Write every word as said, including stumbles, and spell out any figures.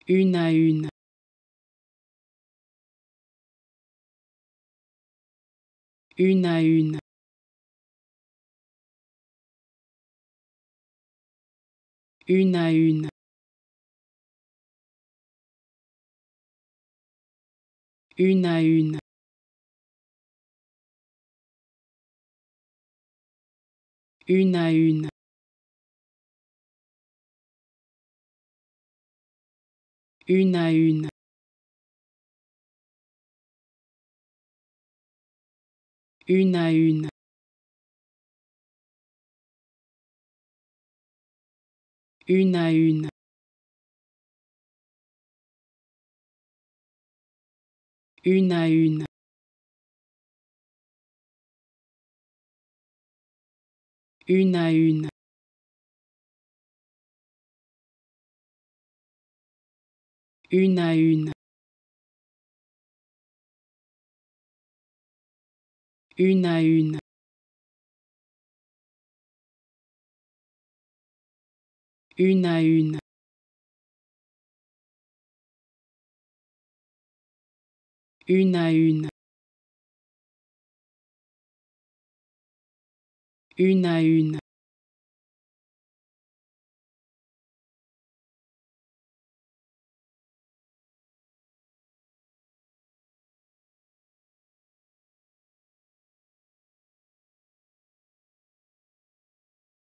une à une, une à une, une à une, une à une, une à une, une à une, une à une, une à une, une à une, une à une, une à une, une à une, une à une, une à une, une à une,